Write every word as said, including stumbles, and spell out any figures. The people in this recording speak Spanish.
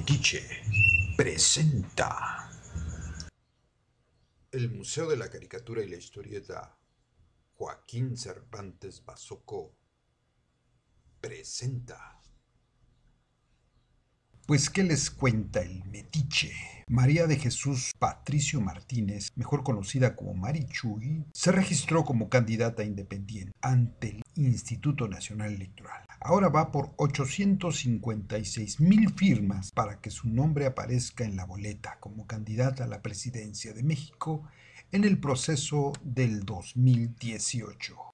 Metiche presenta el Museo de la Caricatura y la Historieta Joaquín Cervantes Basoco presenta. Pues, ¿qué les cuenta el Metiche? María de Jesús Patricio Martínez, mejor conocida como Marichuy, se registró como candidata independiente ante el Instituto Nacional Electoral. Ahora va por ochocientas cincuenta y seis mil firmas para que su nombre aparezca en la boleta como candidata a la presidencia de México en el proceso del dos mil dieciocho.